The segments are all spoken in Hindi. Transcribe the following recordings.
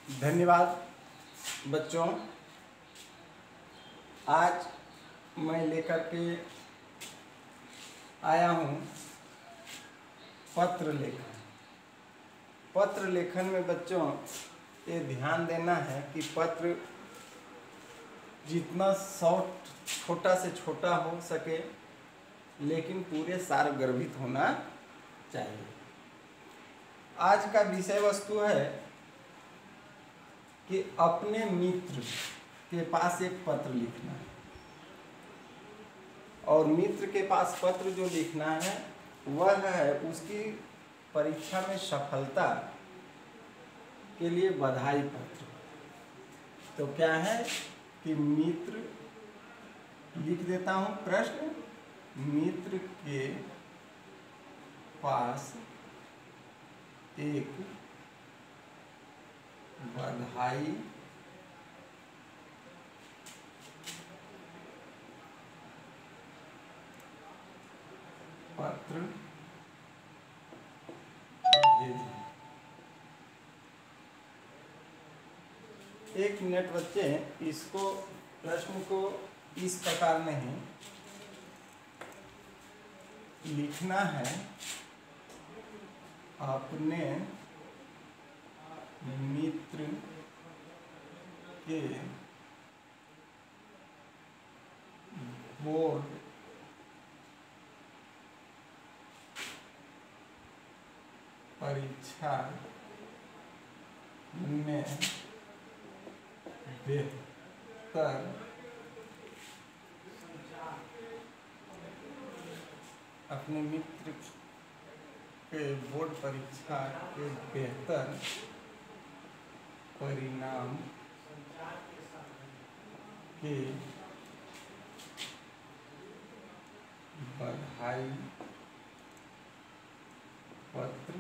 धन्यवाद बच्चों। आज मैं लेकर के आया हूँ पत्र लेखन। पत्र लेखन में बच्चों ये ध्यान देना है कि पत्र जितना शॉर्ट छोटा से छोटा हो सके लेकिन पूरे सारगर्भित होना चाहिए। आज का विषय वस्तु है कि अपने मित्र के पास एक पत्र लिखना है और मित्र के पास पत्र जो लिखना है वह है उसकी परीक्षा में सफलता के लिए बधाई पत्र। तो क्या है कि मित्र लिख देता हूँ प्रश्न, मित्र के पास एक बधाई पत्र भेजें। एक मिनट बच्चे, इसको प्रश्न को इस प्रकार नहीं लिखना है। अपने मित्र के बोर्ड परीक्षा में बेहतर अपने मित्र के बोर्ड परीक्षा के बेहतर परिणाम के बधाई पत्र।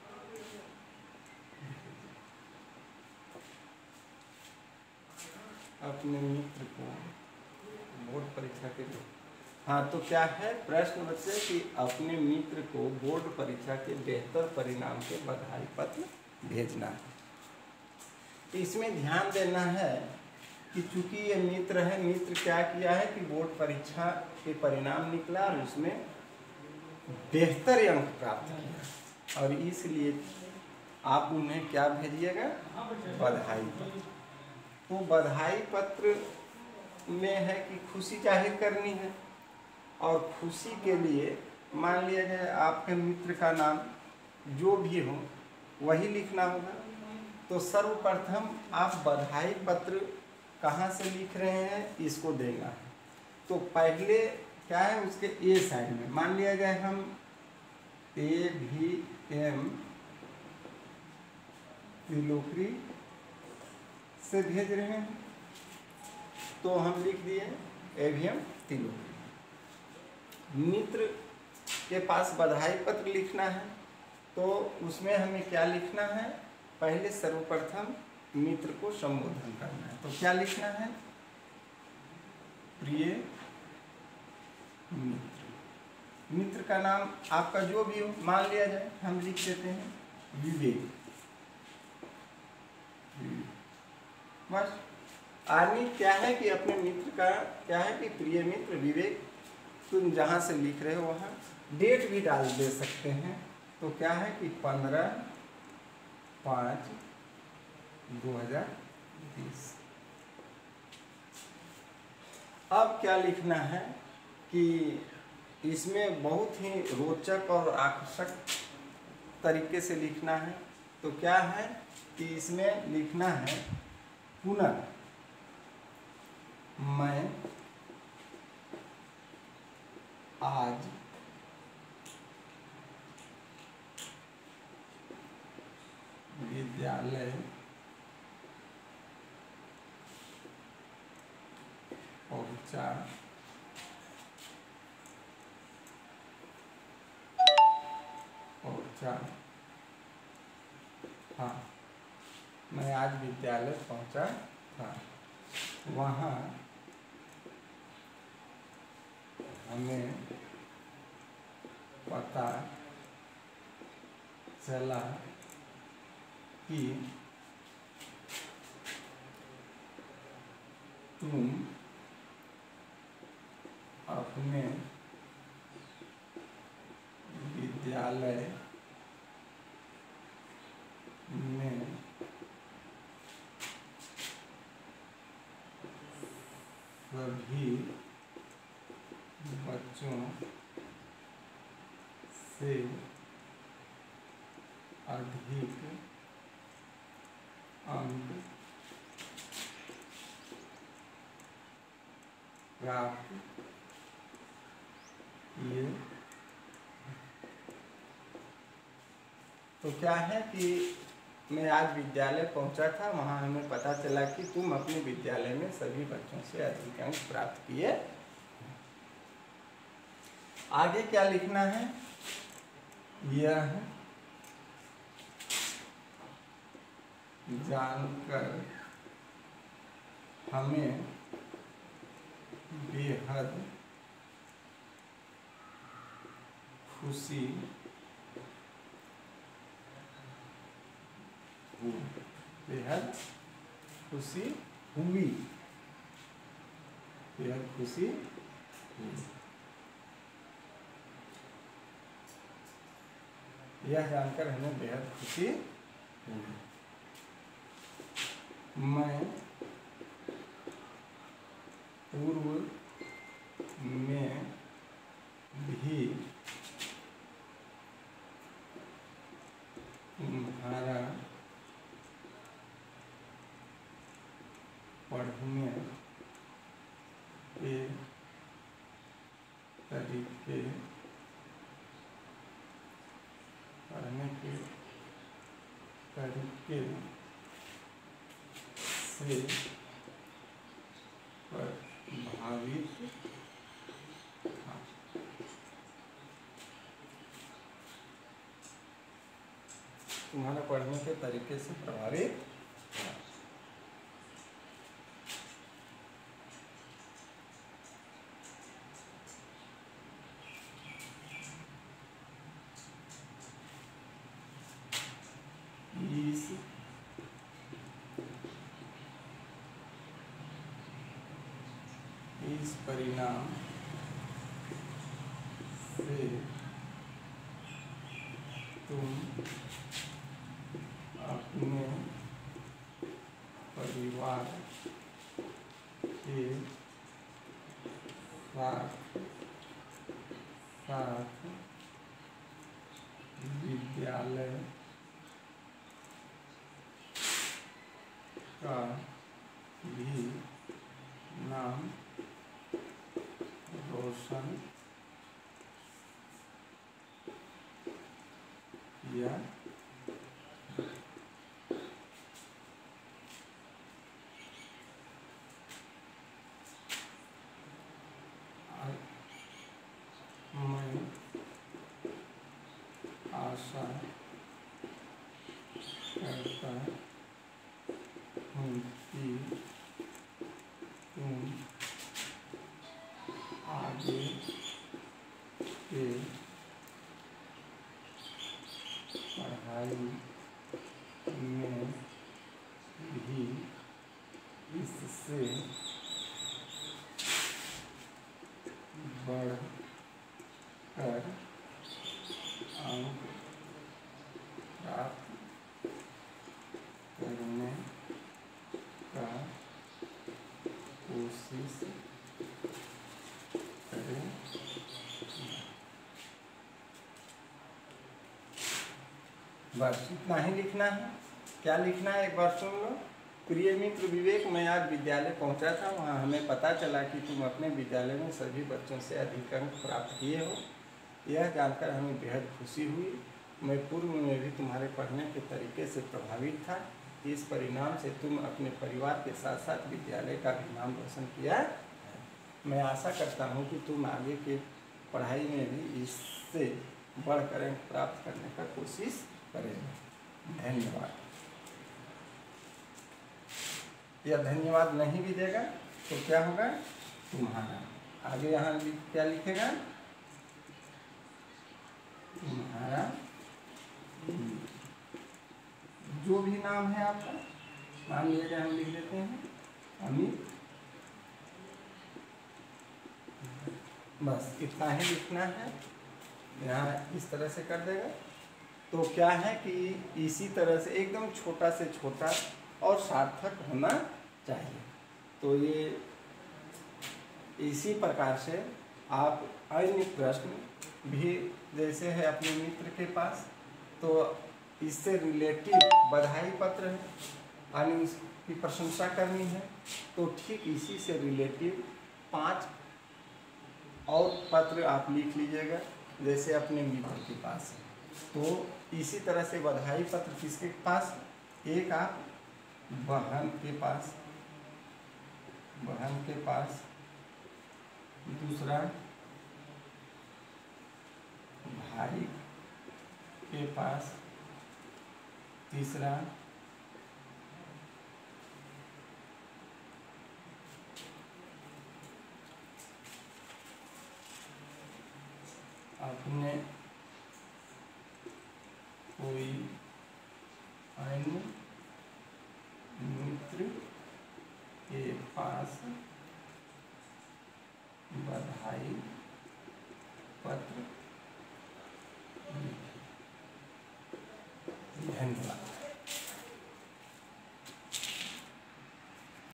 अपने मित्र को बोर्ड परीक्षा के लिए, हाँ तो क्या है प्रश्न बच्चे कि अपने मित्र को बोर्ड परीक्षा के बेहतर परिणाम के बधाई पत्र भेजना है। तो इसमें ध्यान देना है कि चूंकि ये मित्र है, मित्र क्या किया है कि बोर्ड परीक्षा के परिणाम निकला और उसमें बेहतर अंक प्राप्त किया और इसलिए आप उन्हें क्या भेजिएगा, बधाई पत्र। तो बधाई पत्र में है कि खुशी जाहिर करनी है और खुशी के लिए मान लिया जाए आपके मित्र का नाम जो भी हो वही लिखना होगा। तो सर्वप्रथम आप बधाई पत्र कहाँ से लिख रहे हैं इसको देना है। तो पहले क्या है उसके ए साइड में मान लिया जाए हम AVM त्रिलोकी से भेज रहे हैं तो हम लिख दिए AVM त्रिलोकी। मित्र के पास बधाई पत्र लिखना है तो उसमें हमें क्या लिखना है, पहले सर्वप्रथम मित्र को संबोधन करना है। तो क्या लिखना है, प्रिय मित्र। मित्र का नाम आपका जो भी हो मान लिया जाए, हम लिख देते हैं विवेक। बस आदमी क्या है कि अपने मित्र का क्या है कि प्रिय मित्र विवेक। तुम जहाँ से लिख रहे हो वहाँ डेट भी डाल दे सकते हैं। तो क्या है कि 15/5/2020। अब क्या लिखना है कि इसमें बहुत ही रोचक और आकर्षक तरीके से लिखना है। तो क्या है कि इसमें लिखना है पुनः मैं आज विद्यालय पहुंचा हाँ, मैं आज विद्यालय पहुंचा था। वहाँ हमें पता चला कि तुम अपने विद्यालय में सभी बच्चों से अधिक अंक प्राप्त किए। तो क्या है कि मैं आज विद्यालय पहुंचा था, वहां हमें पता चला कि तुम अपने विद्यालय में सभी बच्चों से अधिक अंक प्राप्त किए। आगे क्या लिखना है? यह जानकर हमें बेहद खुशी हुई। बेहद खुशी हुई। बेहद खुशी हुई। यह जानकर हमें बेहद खुशी हुई। मैं पूर्व में भी तुम्हारा पढ़ने के तरीके से प्रभावित था। तुम्हारा पढ़ने के तरीके से प्रभावित था। इस परिणाम से तुम अपने परिवार के साथ विद्यालय का भी नाम रोशन किया। मैं आशा करता हूँ कि तुम आगे के पढ़ाई में भी इससे बढ़कर अंक प्राप्त करने का कोशिश करें। बस इतना ही लिखना है। क्या लिखना है एक बार सुन लो। प्रिय मित्र विवेक, मैं आज विद्यालय पहुंचा था, वहां हमें पता चला कि तुम अपने विद्यालय में सभी बच्चों से अधिक अंक प्राप्त किए हो। यह जानकर हमें बेहद खुशी हुई। मैं पूर्व में भी तुम्हारे पढ़ने के तरीके से प्रभावित था। इस परिणाम से तुम अपने परिवार के साथ साथ विद्यालय का भी नाम रोशन किया है। मैं आशा करता हूँ कि तुम आगे के पढ़ाई में भी इससे बढ़कर अंक प्राप्त करने का कोशिश करेंगे। धन्यवाद। यह धन्यवाद नहीं भी देगा तो क्या होगा? तुम्हारा। आगे यहाँ क्या लिखेगा? तुम्हारा जो भी नाम है आपका, मान लीजिए हम लिख देते हैं अमित बस इतना ही लिखना है, यहाँ इस तरह से कर देगा। तो क्या है कि इसी तरह से एकदम छोटा से छोटा और सार्थक होना चाहिए। तो ये इसी प्रकार से आप अन्य प्रश्न भी जैसे है अपने मित्र के पास, तो इससे रिलेटिव बधाई पत्र है, यानी उसकी प्रशंसा करनी है, तो ठीक इसी से रिलेटिव 5 और पत्र आप लिख लीजिएगा जैसे अपने मित्र के पास है। तो इसी तरह से बधाई पत्र किसके पास, एक आप बहन के पास, दूसरा भाई के पास, तीसरा अपने कोई अन्य मित्र के पास